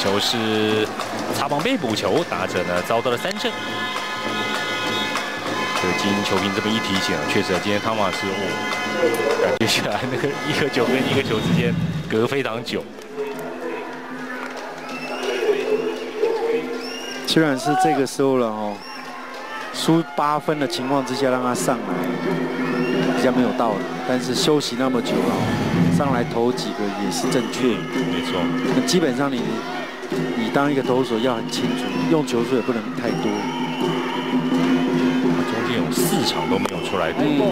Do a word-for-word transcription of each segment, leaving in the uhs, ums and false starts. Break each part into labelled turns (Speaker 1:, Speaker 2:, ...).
Speaker 1: 球是擦棒被捕球，打者呢遭到了三振。这个经球评这么一提醒啊，确实啊，今天汤马斯哦，感觉起来那个一个球跟一个球之间隔非常久。
Speaker 2: 虽然是这个时候了哦，输八分的情况之下让他上来，比较没有道理。但是休息那么久了，上来投几个也是正确。
Speaker 1: 没错。
Speaker 2: 那基本上你你当一个投手要很清楚，用球数也不能太多。
Speaker 1: 中间有四场都没有出来过。
Speaker 2: 嗯。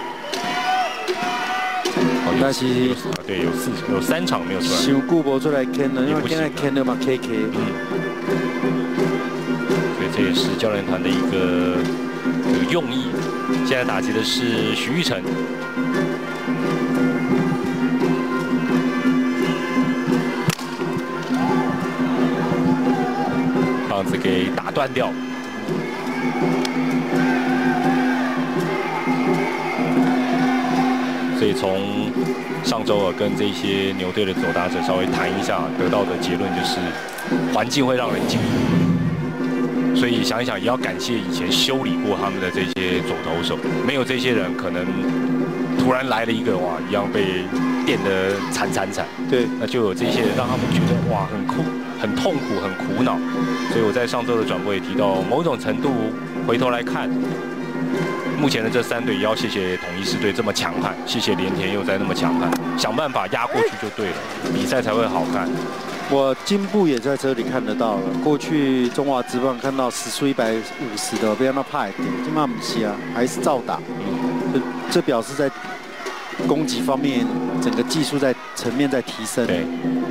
Speaker 2: 哦，但是
Speaker 1: 对，有四有三场没有出来。
Speaker 2: 想顾不出来坑了，因为现在坑了嘛 ，K K。嗯。
Speaker 1: 这也是教练团的一个这个用意。现在打击的是许育成，棒子给打断掉。所以从上周啊跟这些牛队的左打者稍微谈一下，得到的结论就是环境会让人进步。所以想一想，也要感谢以前修理过他们的这些左投手，没有这些人，可能突然来了一个哇，一样被电得惨惨惨。
Speaker 2: 对，
Speaker 1: 那就有这些人让他们觉得哇，很苦、很痛苦、很苦恼。所以我在上周的转播也提到，某种程度回头来看，目前的这三队也要谢谢统一狮队这么强悍，谢谢连田又在那么强悍，想办法压过去就对了，比赛才会好看。
Speaker 2: 我进步也在这里看得到了。过去中华职棒看到时速一百五十的，不要那怕一点，今嘛不是啊，还是照打。嗯，这表示在攻击方面，整个技术在层面在提升。
Speaker 1: 对。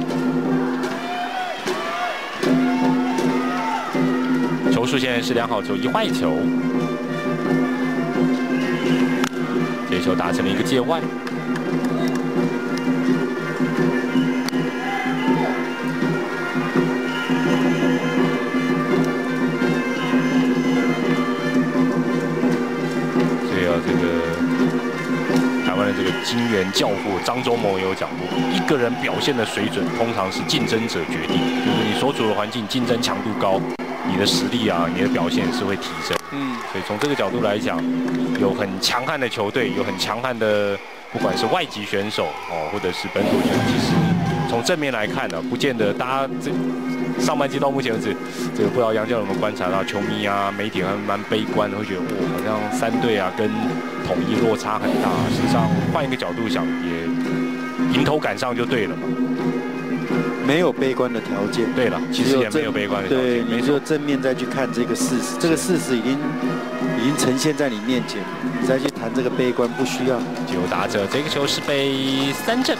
Speaker 1: 球数现在是两好球一坏球，这球打成了一个界外。这个台湾的这个金援教父张忠谋有讲过，一个人表现的水准通常是竞争者决定，就是你所处的环境竞争强度高，你的实力啊，你的表现是会提升。嗯，所以从这个角度来讲，有很强悍的球队，有很强悍的不管是外籍选手哦，或者是本土选手，其实从正面来看呢，不见得大家这。上半季到目前为止，这个不知道杨教有没有观察到，球迷啊、媒体还蛮悲观的，会觉得哦，好像三队啊跟统一落差很大。实际上换一个角度想，也迎头赶上就对了嘛。
Speaker 2: 没有悲观的条件。
Speaker 1: 对了，其实也没有悲观的条件。
Speaker 2: 对，你就正面再去看这个事实，这个事实已经已经呈现在你面前，你再去谈这个悲观不需要。
Speaker 1: 九打者，这个球是被三振。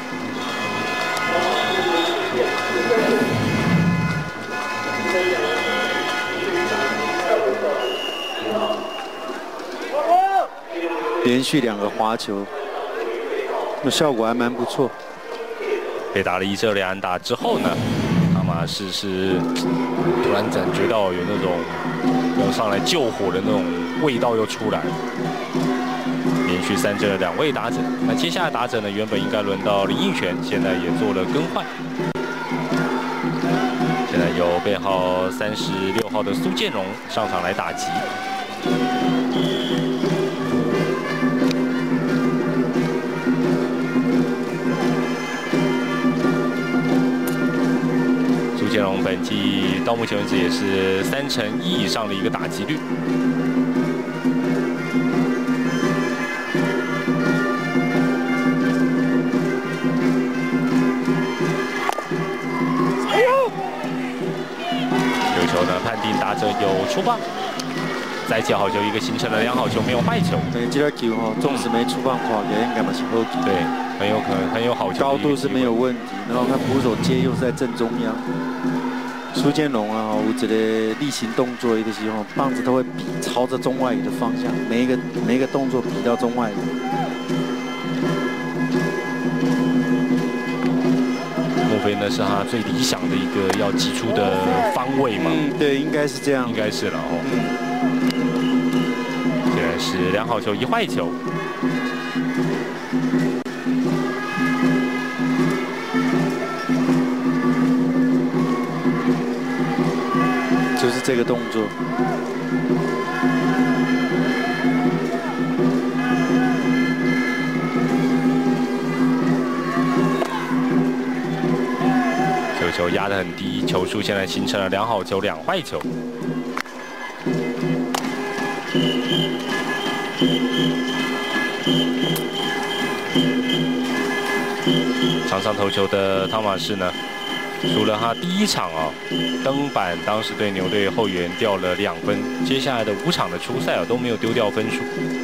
Speaker 2: 连续两个滑球，那效果还蛮不错。
Speaker 1: 被打了一射两安打之后呢，汤马士是突然感觉到有那种要上来救火的那种味道又出来了。连续三振了两位打者，那接下来打者呢，原本应该轮到林益全，现在也做了更换。现在由编号三十六号的苏建荣上场来打击。苏建荣本季到目前为止也是三成一以上的一个打击率。有球呢，判定打者有出棒，再接好球一个形成了两好球，没有坏球。
Speaker 2: 对，这个球哈，纵使没出棒，看起来应该嘛是好球。
Speaker 1: 对，很有可能很有好球。
Speaker 2: 高度是没有问题，然后看捕手接又是在正中央。苏建荣啊，有这个例行动作的时候，棒子都会比朝着中外野的方向，每一个每一个动作比到中外野。
Speaker 1: 莫非那是他最理想的一个要击出的方位吗？
Speaker 2: 嗯，对，应该是这样。
Speaker 1: 应该是了哦。现在是两好球一坏球。
Speaker 2: 这个动作。
Speaker 1: 这个球压得很低，球数现在形成了两好球两坏球。场上投球的汤马士呢，除了他第一场啊登板，当时对牛队后援掉了两分，接下来的五场的出赛啊都没有丢掉分数。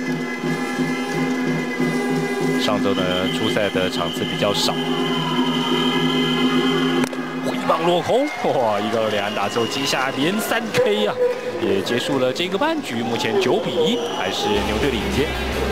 Speaker 1: 上周呢出赛的场次比较少。挥棒落空，哇！一个二连安打之后，接下来连三 K 啊，也结束了这个半局。目前九比一，还是牛队领先。